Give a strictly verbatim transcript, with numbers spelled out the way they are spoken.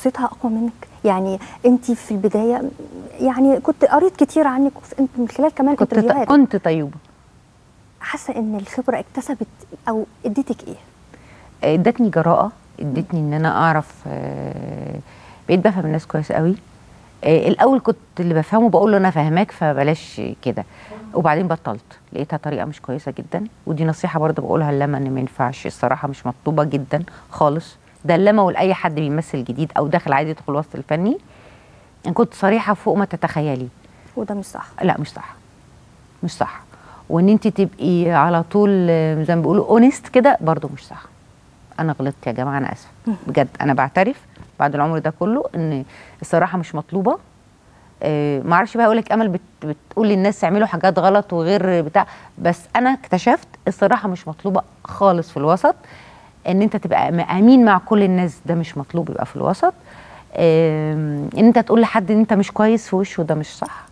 شخصيتها اقوى منك؟ يعني انت في البدايه يعني كنت قريت كتير عنك انت من خلال كمان كنت انترفيوهات، كنت طيوبه. حاسه ان الخبره اكتسبت او اديتك ايه؟ ادتني جراءه، ادتني ان انا اعرف، آه، بقيت بفهم الناس كويس قوي. آه، الاول كنت اللي بفهمه بقول له انا فاهماك فبلاش كده، وبعدين بطلت، لقيتها طريقه مش كويسه جدا. ودي نصيحه برضه بقولها لما ان ما ينفعش الصراحه، مش مطلوبه جدا خالص. ده لما ولاي حد بيمثل جديد او داخل عايز يدخل الوسط الفني، ان كنت صريحه فوق ما تتخيلي. وده مش صح. لا مش صح، مش صح. وان انت تبقي على طول آه، زي ما بيقولوا اونست كده، برضه مش صح. انا غلطت يا جماعه، انا اسفه بجد. انا بعترف بعد العمر ده كله ان الصراحه مش مطلوبه. آه ما اعرفش بقى اقول لك امل بت بتقول للناس اعملوا حاجات غلط وغير بتاع، بس انا اكتشفت الصراحه مش مطلوبه خالص في الوسط. ان انت تبقى امين مع كل الناس، ده مش مطلوب يبقى في الوسط. آه ان انت تقول لحد ان انت مش كويس في وشه، ده مش صح.